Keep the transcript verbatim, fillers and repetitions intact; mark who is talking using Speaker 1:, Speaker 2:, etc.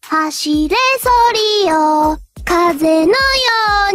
Speaker 1: 走れソリよ、風のよ